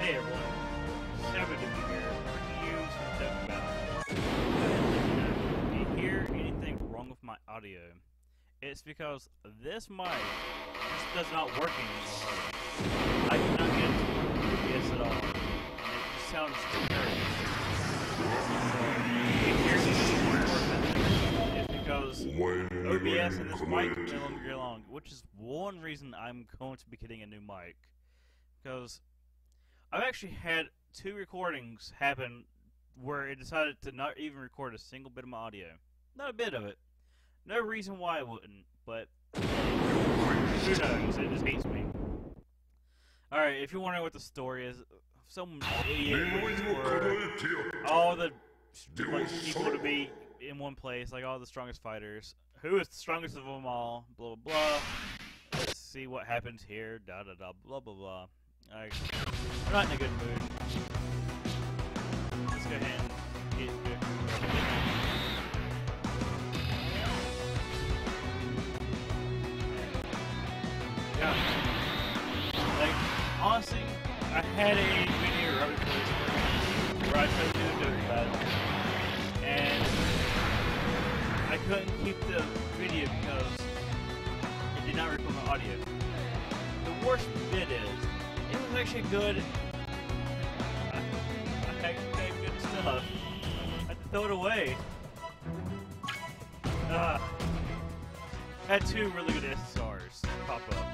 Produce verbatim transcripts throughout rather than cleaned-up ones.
Hey everyone, Shabadoobie here, bringing you some Dokkan Battle. If you hear anything wrong with my audio, it's because this mic just does not work anymore. I cannot get it to work with Geass at all, and it just sounds terrible. So, if you're hearing it's because O B S and this mic no longer get along, which is one reason I'm going to be getting a new mic. Because I've actually had two recordings happen where it decided to not even record a single bit of my audio. Not a bit of it. No reason why it wouldn't, but who knows? It just hates me. Alright, if you're wondering what the story is, some idiot waiting for all the like, people to be in one place, like all the strongest fighters. Who is the strongest of them all? Blah blah blah. Let's see what happens here. Da da da. Blah blah blah. Alright, I'm not in a good mood. Let's go ahead and get good. Yeah. Like, honestly, I had a video right before this where I tried to do a Dokkan Battle, and I couldn't keep the video because it did not record my audio. The worst bit is, it was actually good. I, I had good stuff. I had to throw it away. Uh, I had two really good S S Rs pop up.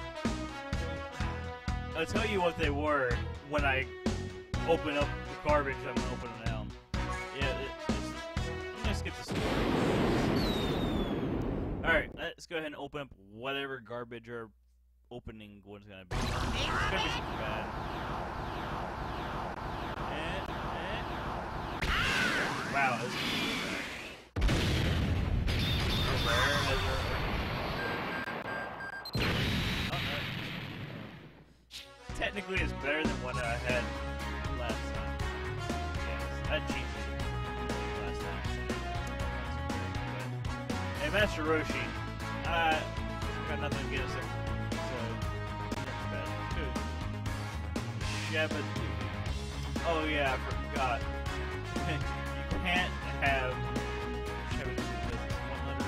I'll tell you what they were when I open up the garbage I'm going to open it now. Yeah, it, it's, I'm going to skip the story. Alright, let's go ahead and open up whatever garbage or opening one's gonna be. It's gonna be something bad. And, and. Wow, this is really bad. Oh, no. Technically, it's better than what I had last time. Yes, I cheated last time. Hey, Master Roshi, I got nothing against it. Shabadooie. Oh yeah, I forgot. You can't have Shabadooie because it's one letter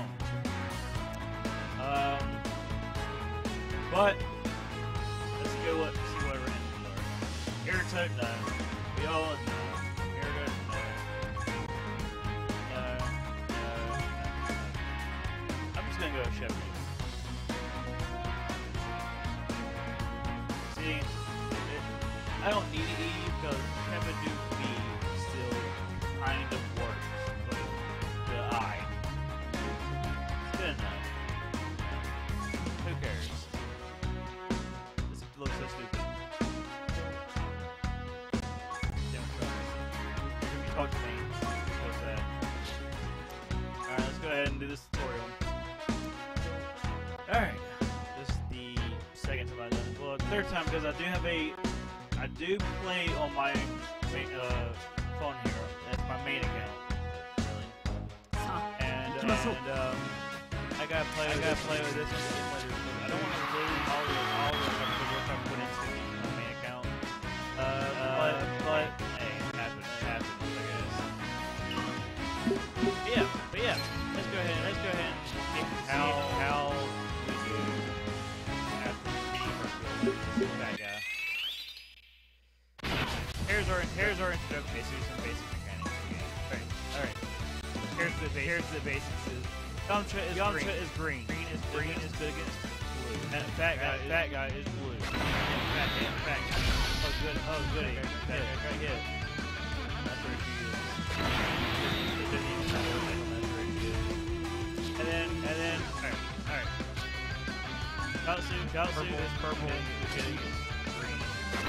too long. Um, but let's go look, see what our enemies are. Irritate, no. Viola, no. Irritate, no. No, no, no. I'm just gonna go with Shabadooie. See? I don't need it because Shabadoobi still kind of works with the eye. It's good enough. Who cares? This looks so stupid. Damn it, talk to me. So sad. Alright, let's go ahead and do this tutorial. Alright. This is the second time I've done it. Well, third time because I do have a I do play on my main, uh, phone here. That's my main account, really. And, uh, and um, I gotta play. I gotta play with this one. I don't want to lose all the all the work I put into my main account. Uh, uh but but hey, it happens. It happens. I guess. But yeah, but yeah. Let's go ahead. Let's go ahead and see how how we do after the bad guy. Here's our here's our introduction. Basically, some basic mechanics. Okay. Alright. Alright. Here's the basics. Here's the basics. Yamcha is Yamcha green. is green. Green is green is good against blue. And fat guy fat guy is blue. Fat guy fat guy. Oh good. Oh good. Okay. Okay. Okay. Hit. That's where she is. It doesn't even matter what that's where she is. And then and then alright. Alright. Gatsu Gatsu is purple. Good against green.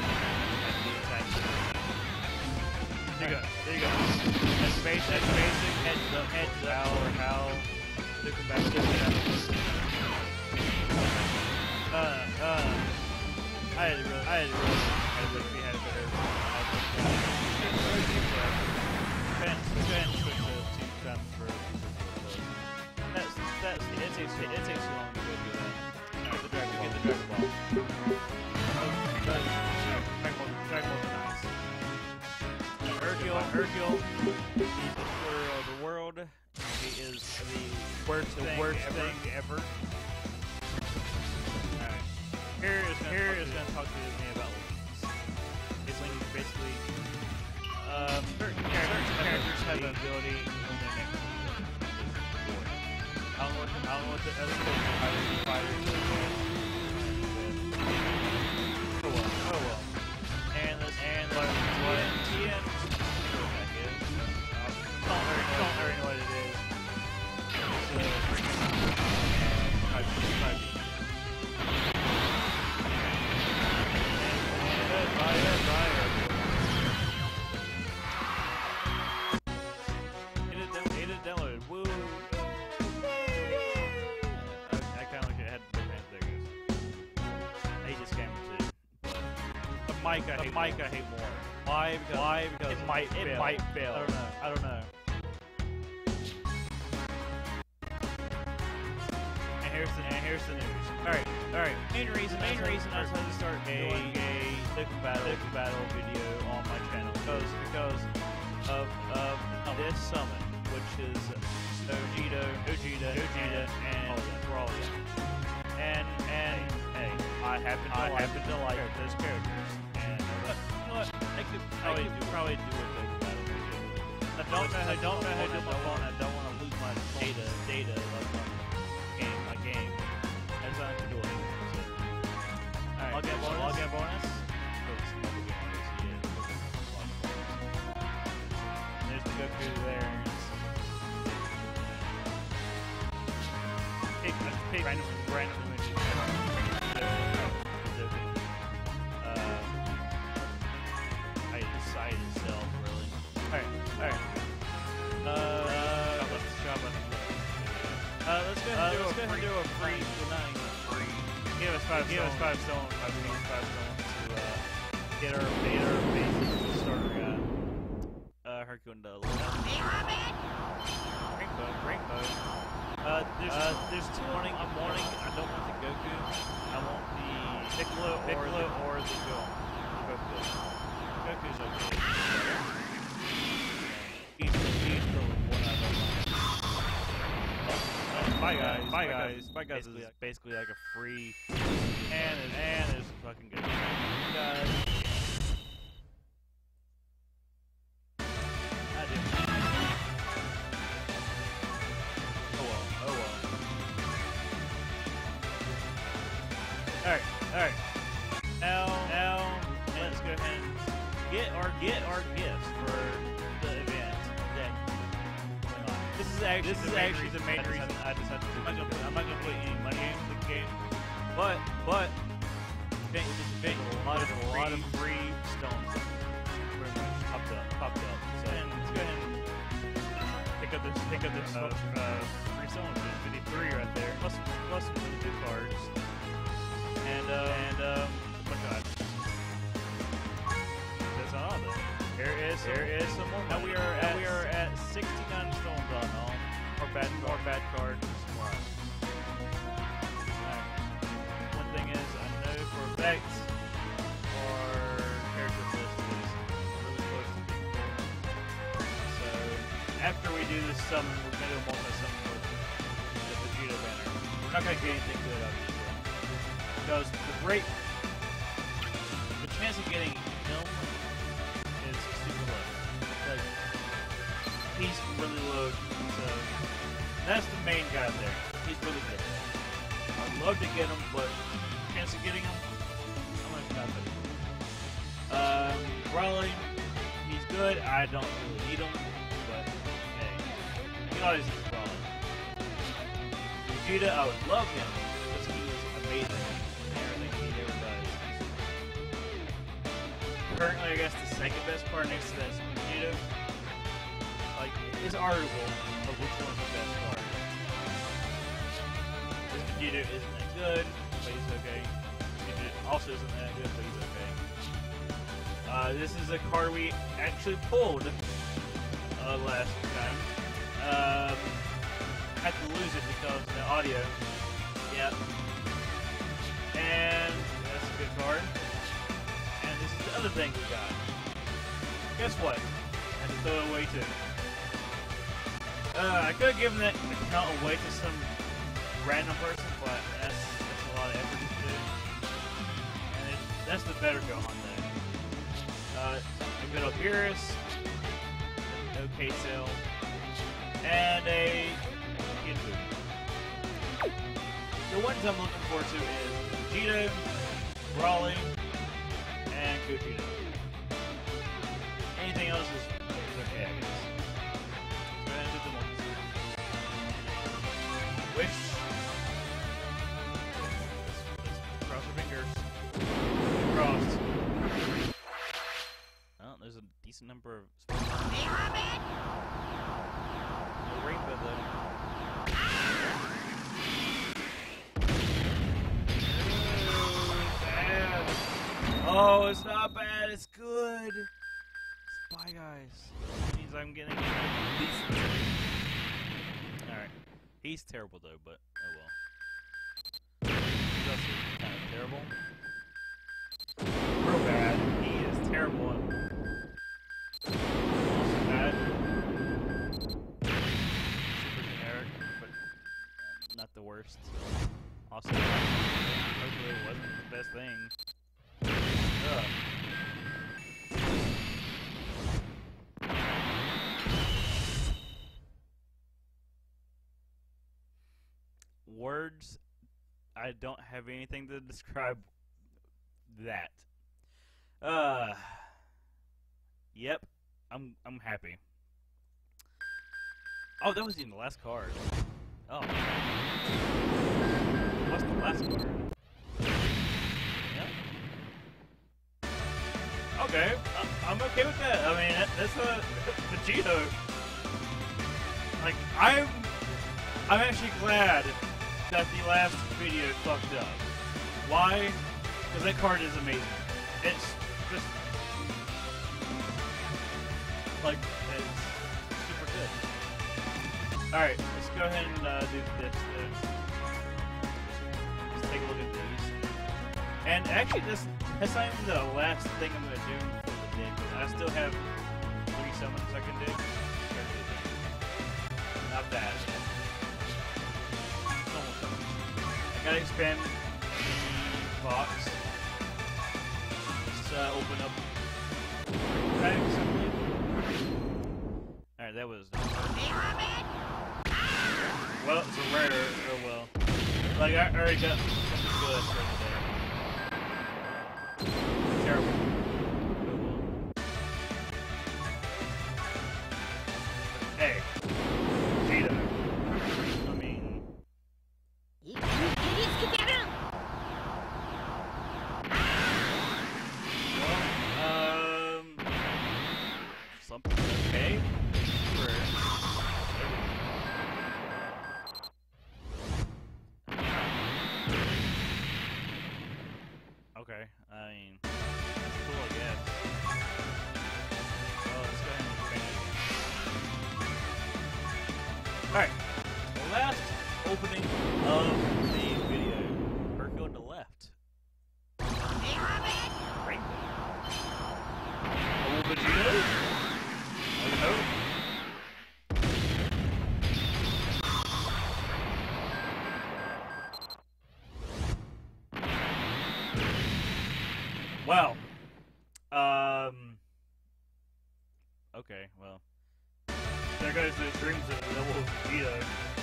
There you go. There you go. That's basic. That's basic. Heads up. Heads up. How how Dokkan Battle. Uh uh. I had to really. I had to really. I wish we had a better. Let's go ahead and switch to two times for. That's that's. It takes it takes too long to go do that. Get the dragon. Get the Dragon Ball. Dragon Ball. Dragon Ball. Hercule, he's the destroyer of the world. He is the worst, the thing, worst ever. thing ever. Alright. Here is gonna, here is gonna talk to me about Link. His Link is basically um certain characters, certain characters have the ability when they make I don't know what the, I don't know what the other fighters fighters Oh well, oh well. And this and what what T N I don't really, don't really know what it is. It's a freaking five B. five B. And buy it, buy it. It is, it is downloaded. Woo! I, I kind of wish it had different things. I hate this camera too. The mic I hate, the mic I hate more. Why? Because, Why? Because it might it fail. might fail. I don't know. I don't know. And here's the and here's the news. All right, all right. Main reason, main reason I decided to start a a Dokkan Battle Dokkan Battle video on my channel because because of of this summon, which is Ogito, Ogita, Ogita, and Brawlia. And and hey, I happen to I like happen to like those characters. And uh, you know what? I could probably, I could do, probably do a Dokkan Battle video. I don't know. I don't know how to do my phone. I don't want to lose my data. Data of my game. My game. That's what I can do it. So. All right. I'll get bonus. I'll get bonus. There's the Goku there. Pick, pick random, random images. Uh, I decided itself, really. Alright, alright. Uh, uh, let's shop on Uh, let's go ahead and uh, do, a, do a free, nine, free. Give us five, give us five stones, five stones, five stones to, uh, get our, get our base starter guy. Uh, Hercule and Dudley. Rainbow, rainbow. Uh, there's, uh, there's two morning, I'm wanting, I don't want the Goku. I want the Piccolo, Piccolo or the, or the Goku. Goku. Goku's okay. He's, he's the one I don't like. Uh, bye guys, bye guys, bye guys is like, basically like a free, and, and it's fucking good. Guys. I did. Alright, alright. Now, now, let's go ahead and get our get our gifts for the event that going on. This is actually this is the actually the main reason I decided to do I'm not gonna I'm not gonna put any money into the game, but but this event a lot of a lot of free stones pretty much popped up popped up. So and let's go ahead and pick up this pick up this uh, uh, free stones. fifty-three right there. Plus plus some really good cards. And, uh, and, um, oh my god. That's not all of it. Here is, here is some more. Now we are at, we are at sixty-nine stones on all. More bad, more bad cards. Right. One thing is, I know for a fact, our character list is really close to being full. So, after we do this summon, we're going to do a multi-summon with the Vegeta banner. We're not going to get anything good out of it. Because the rate, the chance of getting him is super low. Like, he's really low, so that's the main guy there. He's really good. I'd love to get him, but the chance of getting him, I'm gonna stop it. Um, Raleigh, he's good. I don't really need him, but hey, you can always use Raleigh. Vegeta, I would love him because he is amazing. Currently, I guess the second best card next to that is Vegeta. Like, it's arguable of which one's the best card. This Vegeta isn't that good, but he's okay. Vegeta also isn't that good, but he's okay. Uh, this is a card we actually pulled uh, last time. Um, had to lose it because of the audio. Yep. And that's a good card. And this is the other thing we got. Guess what? I throw it away to. Uh, I could have given that account away to some random person, but that's, that's a lot of effort to do. And it, that's the better Gohan there. Uh, a good old Geass, an okay Cell, and a Ginfu. The ones I'm looking forward to is Vegeta, Brawly, and Gogeta. Anything else is, is okay, I guess. Go ahead and do the ones. Wish. Let's, let's cross our fingers. Crossed. Well, there's a decent number of. No rainbow though. Oh, it's not bad, it's good. Spy Guys. That means I'm getting decent. Alright. He's terrible though, but oh well. He's also kind of terrible. Real bad. He is terrible. Also bad. Super generic, but not the worst. Also, hopefully it wasn't the best thing. Ugh. Words, I don't have anything to describe that. Uh, yep, I'm I'm happy. Oh, that wasn't even the last card. Oh, what's the last card? Okay, I'm okay with that. I mean, that, that's a Vegeta. Like, I'm, I'm actually glad that the last video fucked up. Why? Because that card is amazing. It's just, like, it's super good. All right, let's go ahead and uh, do this. Uh, let's take a look at these. And actually, this. That's not even the last thing I'm going to do for the day. I still have three summons I can do. Not bad. Almost done. I gotta expand the box. Let's uh, open up packs, I believe. Alright, that was not good. Well, it's a rare. Oh well. Like, I already got something good for the day. Terrible. Hey, Vegeta. I mean, well, um, something okay. For okay, I mean. Cool, I guess. Well, let's go ahead and finish it. Alright. The last opening of the video. We're going to left. Rainbow. Oh, Vegeta? Oh, no. Wow. Um. Okay, well. There goes the dreams of the double Vegeta.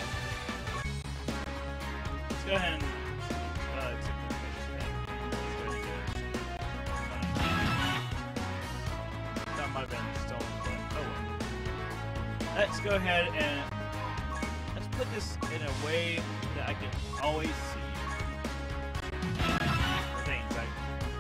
Let's go ahead and uh, accept the mission. Let's go ahead and get it. That might have been stolen, but oh well. Let's go ahead and let's put this in a way that I can always see. Things like.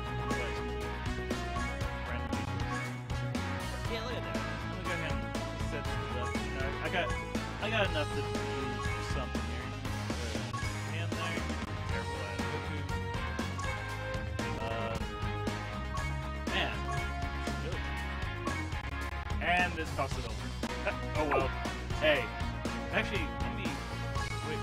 I got, I got enough to do something here. Uh, hand there, careful at Goku. Uh, man, really. And this costs it over. Oh well. Hey, actually, let me wait.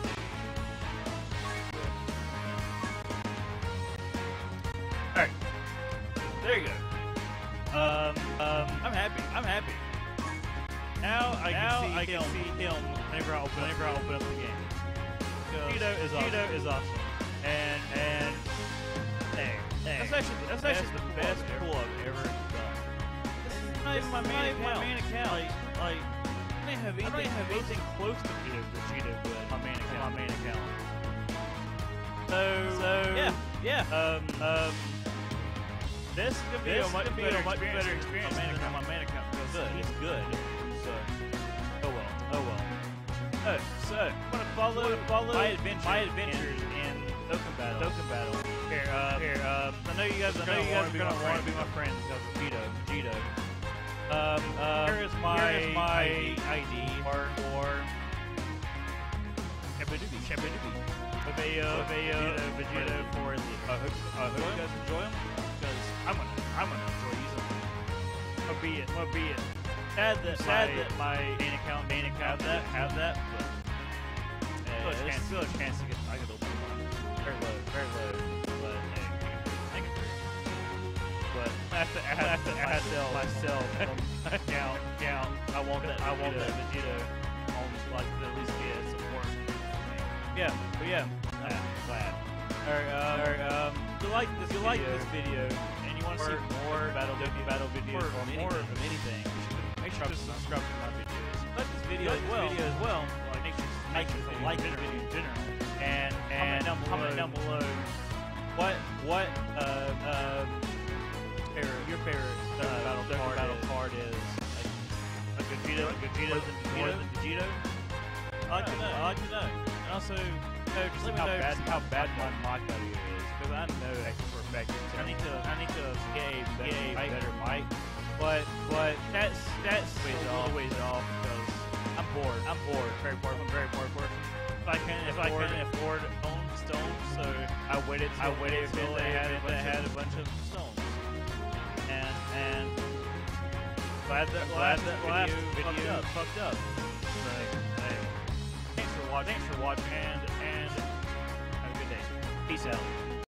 All right, there you go. Um, um, I'm happy. I'm happy. Now I now can see I him, can see him whenever I open, whenever I open up the game. Cheeto is awesome. Cheeto is awesome. And and Hey, hey, that's actually that's actually the best pull I've ever done. This is not even my main account. My main account. Like like I don't have anything, I don't have anything close to Cheeto the Cheeto good. My main account. My main account. So so yeah yeah um um. This is gonna be This a much could be better a much experience, better experience than than my main account because good. he's good. So oh well oh well. Oh, so I want to follow, wanna follow my adventures, my adventures in, in Dokkan Battle. Dokkan Battle. Here, uh, here. Um, I know you guys. I know you guys are gonna want to be my friends because of Vito. Vito. Um, um, here is my, here is my I D for for Shabadoobi. Shabadoobi. Viveo, Viveo, Vegito for the. I hope, I hope you guys enjoy them because I'm gonna, I'm gonna enjoy using them. What be it? What be it? Sad that, sad my, that my main account, main account, have that, have that. But uh, still, a chance, still a chance to get. I get open one. Very low, very low. But hey, I can do But I have to add, I have to add myself, myself from account, account. I want that, I want that Vegito on like to at least get support. Yeah, but yeah, I'm glad. Alright, um, Alright, um, if you like this, if you video, like this video, and you want to see more battle, battle videos or more of anything, make sure to subscribe to my videos. Like this video, like as well. Video as well. Like make sure, make sure to like this video in general, and and comment down below, comment down below what what uh um favorite, your favorite uh, battle card battle is. card is. Like, like Vegito, like Vegito, more than Vegito. I like to know. I like to know. And also, you know, just let me know bad, how bad my mic audio is, because I know actually for a fact I need to I need to get a better, get a mic. better mic. But but that's that's ways off, ways off because I'm bored. I'm bored. Very bored. I'm very bored person. If I can if afford, I can afford own stones, so I waited. Till I waited until they had they had a bunch of stones. And and glad that glad that last video, video fucked up. So, hey, thanks for watching. Thanks for watching, and and have a good day. Peace out.